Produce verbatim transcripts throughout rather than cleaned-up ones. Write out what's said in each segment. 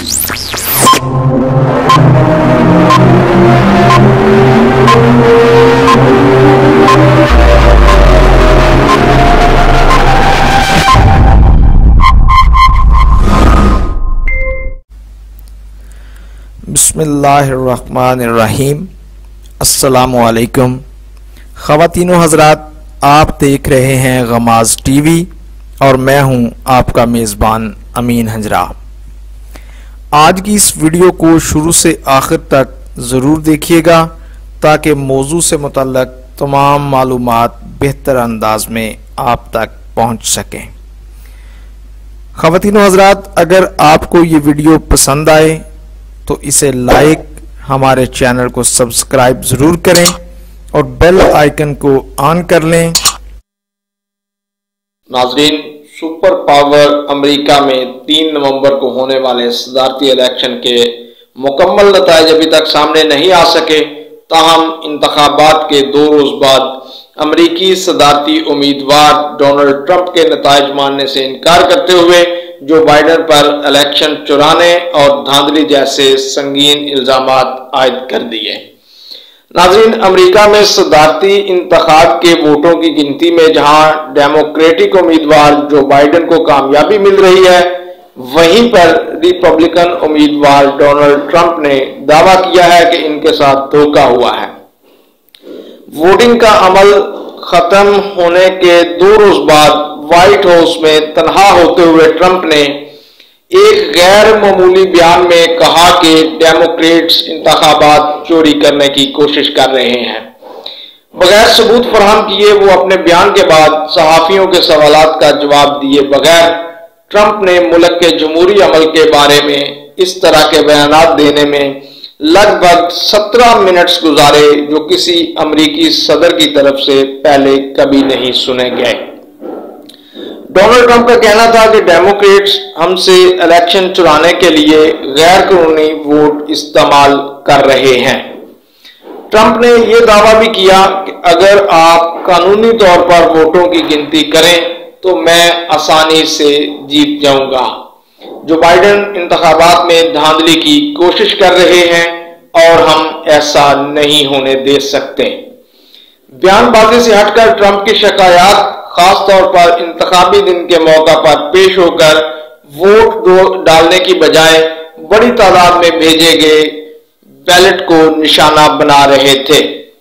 بسم اللہ الرحمن الرحیم۔ السلام علیکم خواتین و حضرات، آپ دیکھ رہے ہیں غماز ٹی وی اور میں ہوں آپ کا میزبان امین ہنجرا۔ آج کی اس ویڈیو کو شروع سے آخر تک ضرور دیکھیے گا تاکہ موضوع سے متعلق تمام معلومات بہتر انداز میں آپ تک پہنچ سکیں۔ خواتین و حضرات، اگر آپ کو یہ ویڈیو پسند آئے تو اسے لائک، ہمارے چینل کو سبسکرائب ضرور کریں اور بیل آئیکن کو آن کر لیں۔ ناظرین، سپر پاور امریکہ میں تین نومبر کو ہونے والے صدارتی الیکشن کے مکمل نتائج ابھی تک سامنے نہیں آ سکے، تاہم انتخابات کے دو روز بعد امریکی صدارتی امیدوار ڈونلڈ ٹرمپ کے نتائج ماننے سے انکار کرتے ہوئے جو بائیڈن پر الیکشن چرانے اور دھاندلی جیسے سنگین الزامات عائد کر دیے۔ ناظرین، امریکہ میں صدارتی انتخاب کے ووٹوں کی گنتی میں جہاں ڈیموکریٹک امیدوار جو بائیڈن کو کامیابی مل رہی ہے، وہیں پر ریپبلکن امیدوار ڈونلڈ ٹرمپ نے دعویٰ کیا ہے کہ ان کے ساتھ دھوکہ ہوا ہے۔ ووٹنگ کا عمل ختم ہونے کے دو روز بعد وائٹ ہاؤس میں تنہا ہوتے ہوئے ٹرمپ نے ایک غیر معمولی بیان میں کہا کہ ڈیموکریٹس انتخابات چوری کرنے کی کوشش کر رہے ہیں۔ بغیر ثبوت فراہم کیے وہ اپنے بیان کے بعد صحافیوں کے سوالات کا جواب دیے بغیر ٹرمپ نے ملک کے جمہوری عمل کے بارے میں اس طرح کے بیانات دینے میں لگ بھگ سترہ منٹس گزارے جو کسی امریکی صدر کی طرف سے پہلے کبھی نہیں سنے گئے۔ ڈونلڈ ٹرمپ کا کہنا تھا کہ ڈیموکریٹس ہم سے الیکشن چرانے کے لیے غیر قانونی ووٹ استعمال کر رہے ہیں۔ ٹرمپ نے یہ دعویٰ بھی کیا کہ اگر آپ قانونی طور پر ووٹوں کی گنتی کریں تو میں آسانی سے جیت جاؤں گا۔ جو بائیڈن انتخابات میں دھاندلی کی کوشش کر رہے ہیں اور ہم ایسا نہیں ہونے دے سکتے۔ بیان بازی سے ہٹ کر ٹرمپ کی شکایات خاص طور پر انتخابی دن کے موقع پر پیش ہو کر ووٹ ڈالنے کی بجائے بڑی تعداد میں بھیجے گئے بیلٹ کو نشانہ بنا رہے تھے۔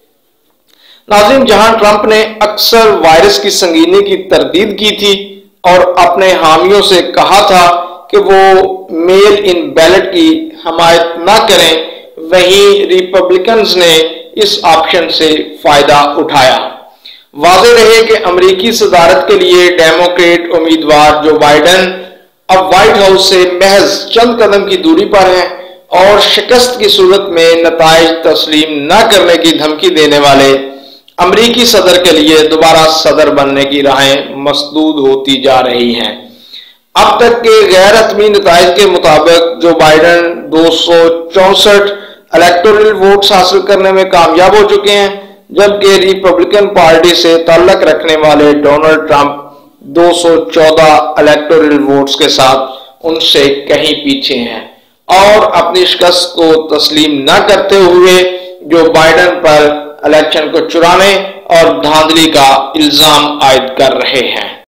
ناظرین، جہاں ٹرمپ نے اکثر وائرس کی سنگینی کی تردید کی تھی اور اپنے حامیوں سے کہا تھا کہ وہ میل ان بیلٹ کی حمایت نہ کریں، وہیں ریپبلکنز نے اس آپشن سے فائدہ اٹھایا۔ واضح رہے کہ امریکی صدارت کے لیے ڈیموکریٹ امیدوار جو بائیڈن اب وائٹ ہاؤس سے محض چند قدم کی دوری پر ہیں اور شکست کی صورت میں نتائج تسلیم نہ کرنے کی دھمکی دینے والے امریکی صدر کے لیے دوبارہ صدر بننے کی راہیں مسدود ہوتی جا رہی ہیں۔ اب تک کے غیر حتمی نتائج کے مطابق جو بائیڈن دو سو چونسٹھ الیکٹورل ووٹس حاصل کرنے میں کامیاب ہو چکے ہیں، جبکہ ریپبلکن پارٹی سے تعلق رکھنے والے ڈونلڈ ٹرمپ دو سو چودہ الیکٹورل ووٹس کے ساتھ ان سے کہیں پیچھے ہیں اور اپنی شکست کو تسلیم نہ کرتے ہوئے جو بائیڈن پر الیکشن کو چرانے اور دھاندلی کا الزام عائد کر رہے ہیں۔